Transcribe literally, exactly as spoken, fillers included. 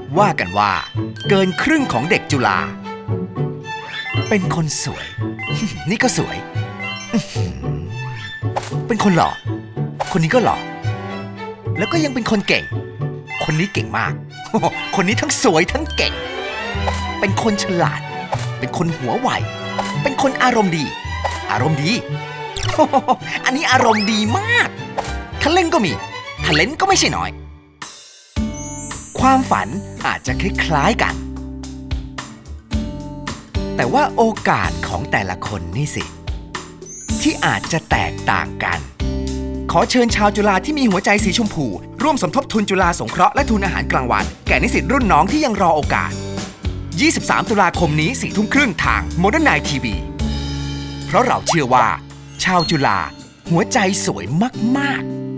ว่ากันว่าเกินครึ่งของเด็กจุฬาเป็นคนสวย นี่ก็สวย เป็นคนหล่อคนนี้ก็หล่อแล้วก็ยังเป็นคนเก่งคนนี้เก่งมาก คนนี้ทั้งสวยทั้งเก่งเป็นคนฉลาดเป็นคนหัวไวเป็นคนอารมณ์ดีอารมณ์ดี อันนี้อารมณ์ดีมากทะเล่นก็มีทะเลนก็ไม่ใช่น้อยความฝันอาจจะคล้ายๆกันแต่ว่าโอกาสของแต่ละคนนี่สิที่อาจจะแตกต่างกันขอเชิญชาวจุฬาที่มีหัวใจสีชมพูร่วมสมทบทุนจุฬาสงเคราะห์และทุนอาหารกลางวันแก่นิสิตรุ่นน้องที่ยังรอโอกาสยี่สิบสามตุลาคมนี้สี่ทุ่มครึ่งทาง โมเดิร์น ไนน์ ที วี เพราะเราเชื่อว่าชาวจุฬาหัวใจสวยมากๆ